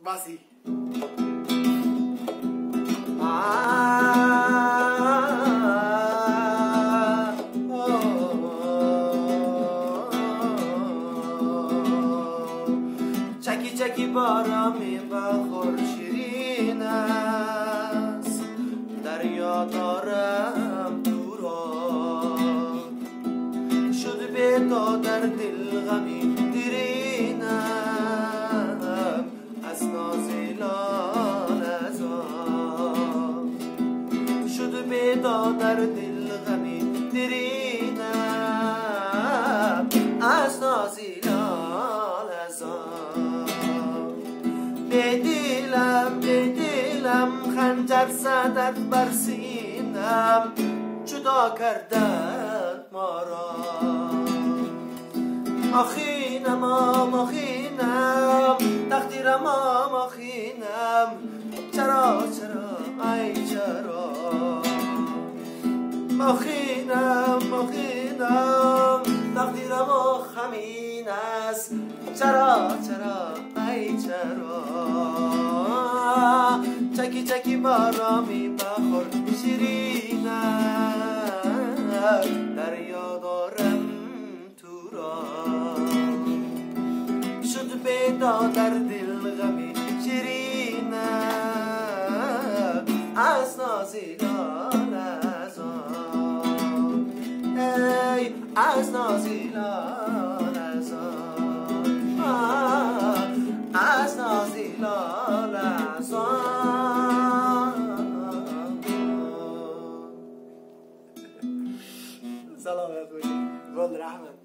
Basi. چکی چکی بارمی بخور شیرین است، دریا دارم تو را شد بیتا در دل غمی دیرینم از نازلان از آن شد بیتا در دل غمی دیرینم از نازلان از آن به دلم خنجر زدت بر سینم جدا کردت ما را آخینم آخینم تقدیرم آخینم چرا ای چرا آخینم تقدیرم خمین است چرا ای چرا چکی چکی بارامی بخور شیرین دریا دارم تو را شد پیدا در